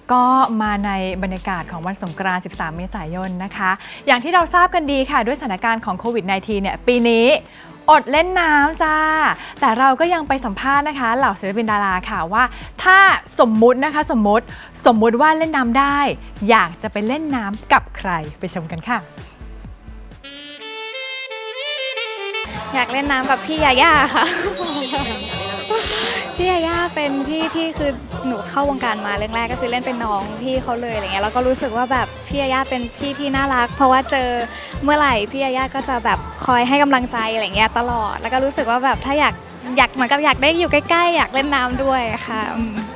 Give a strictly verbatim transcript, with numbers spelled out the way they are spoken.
ก็มาในบรรยากาศของวันสงกรานต์ สิบสาม เมษายนนะคะอย่างที่เราทราบกันดีค่ะด้วยสถานการณ์ของโควิด สิบเก้า เนี่ยปีนี้อดเล่นน้ำจ้าแต่เราก็ยังไปสัมภาษณ์นะคะเหล่าศิลปินดาราค่ะว่าถ้าสมมุตินะคะสมมุติสมมุติว่าเล่นน้ำได้อยากจะไปเล่นน้ำกับใครไปชมกันค่ะอยากเล่นน้ำกับพี่ยาย่าค่ะพี่ยาย่าเป็นพี่ที่คือหนูเข้าวงการมาเรื่องแรกก็คือเล่นเป็นน้องพี่เขาเลยอะไรเงี้ยแล้วก็รู้สึกว่าแบบพี่ยาย่าเป็นพี่ที่น่ารักเพราะว่าเจอเมื่อไหร่พี่ยาย่าก็จะแบบคอยให้กำลังใจอะไรเงี้ยตลอดแล้วก็รู้สึกว่าแบบถ้าอยากอยากเหมือนกับอยากได้อยู่ใกล้ๆอยากเล่นน้ำด้วยค่ะ